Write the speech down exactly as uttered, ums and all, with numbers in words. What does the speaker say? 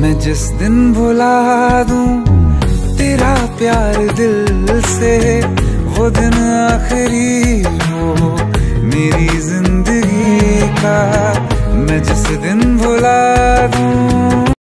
मैं जिस दिन भुला दूं तेरा प्यार दिल से, वो दिन आखिरी हो मेरी जिंदगी का। मैं जिस दिन